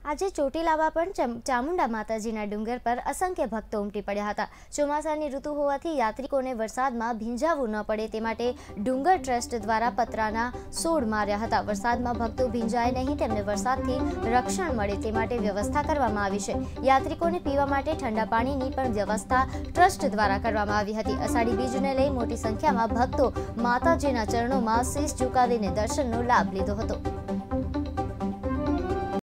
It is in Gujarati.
આજે ચોટીલામાં પણ ચામુંડા માતાજીના ડુંગર પર અસંખ્ય ભક્તો ઉમટી પડ્યા હતા। ચોમાસાની ઋતુ હોવાથી યાત્રિકોને વરસાદમાં ભીંજાવું ન પડે તે માટે ડુંગર ટ્રસ્ટ દ્વારા પતરાના સોડ માર્યા હતા। વરસાદમાં ભક્તો ભીંજાય નહીં, તેમને વરસાદથી રક્ષણ મળે તે માટે વ્યવસ્થા કરવામાં આવી છે। યાત્રિકોને પીવા માટે ઠંડા પાણીની પણ વ્યવસ્થા ટ્રસ્ટ દ્વારા કરવામાં આવી હતી। અષાઢી બીજને લઈ મોટી સંખ્યામાં ભક્તો માતાજીના ચરણોમાં શીશ ઝુકાવીને દર્શનનો લાભ લીધો હતો।